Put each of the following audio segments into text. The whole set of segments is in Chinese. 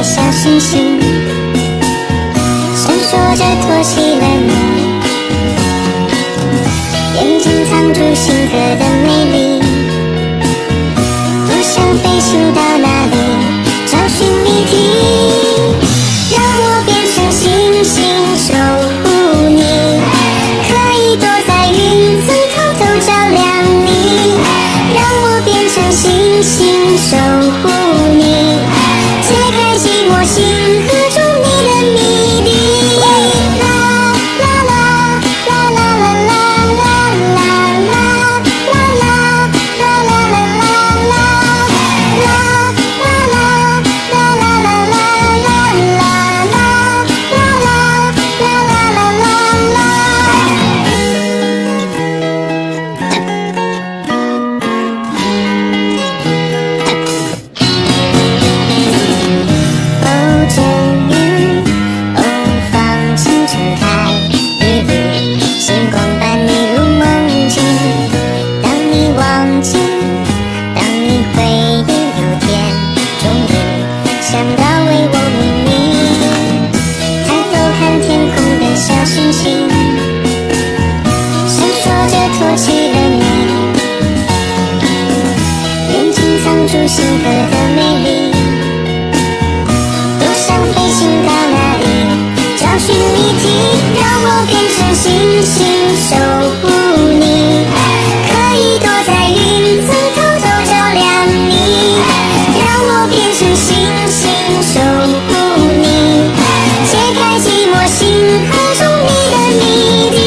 小星星，闪烁着托起了你，眼睛藏住星河的美丽，多想飞行到哪里找寻谜题，让我变成星星守护你，可以躲在云层偷偷照亮你，让我变成星星守护你，解开寂寞星河中你的谜底。啦啦啦啦啦啦啦啦啦啦啦啦啦啦啦想到为我命名，抬头看天空的小星星，闪烁着托起了你，眼睛藏住星河的美丽，多想飞行到哪里找寻谜题，让我变成星星守护你，可以躲在云层偷偷照亮你，让我变成星守护你，解开寂寞星河中你的谜底。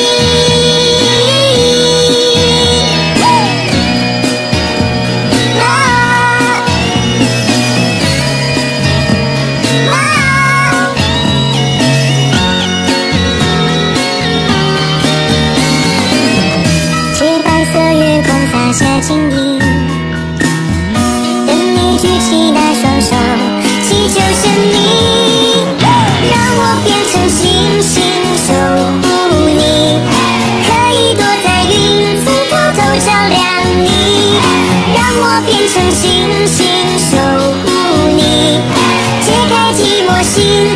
洁白色月光洒下晶莹，等你举起那双手祈求神明，让我变成星星守护你，可以躲在云层偷偷照亮你，让我变成星星守护你，解开寂寞星